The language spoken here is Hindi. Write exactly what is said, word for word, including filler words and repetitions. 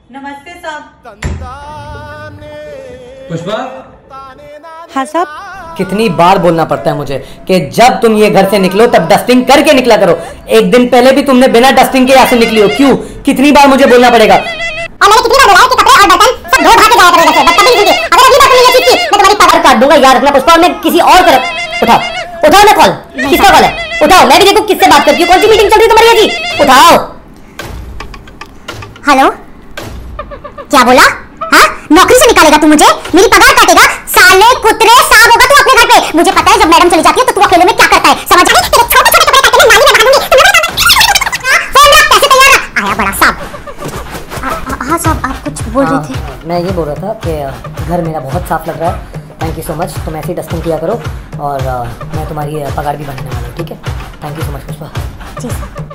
नमस्ते साहब। पुष्पा। हाँ साहब। कितनी बार बोलना पड़ता है मुझे कि जब तुम ये घर से निकलो तब डस्टिंग करके निकला करो। एक दिन पहले भी तुमने बिना डस्टिंग के यहाँ से निकली हो, क्यों? कितनी बार मुझे बोलना पड़ेगा? और मैंने कितनी बार बोला है कि कपड़े और बर्तन सब धो भाग के जाया करो जैसे, बदतमीज होगी। अगर अगली बार तुमने ये चीज की मैं तुम्हारी पकड़ काट दूंगा। याद रखना पुष्पा, मैं किसी और तरफ। उठाओ उठाओ ना कॉल। किसका कॉल है? उठाओ, मैं भी देखूं किससे बात करती हूँ। कौन सी मीटिंग चल रही है तुम्हारी जी? उठाओ। हेलो, क्या बोला? हाँ, नौकरी से निकालेगा तू मुझे? मेरी पगार काटेगा? साले कुतरे, सांप होगा तू अपने घर पे। मुझे पता है जब मैडम चली जाती है तो तू अकेले में क्या करता है, समझ आ गई? तेरे छोटे छोटे कपड़े काट के मैं नाली में बहा दूंगी। फोन रख, पैसे तैयार रख। आया बड़ा सांप। हाँ साहब, आप कुछ बोल रहे थे? मैं ये बोल रहा था कि घर मेरा बहुत साफ लग रहा है। Thank you so much. तुम ऐसे ही डस्टिंग किया करो और मैं तुम्हारी पगार भी बनाने वाला हूँ, ठीक है? Thank you so much Pushpa. जी सर।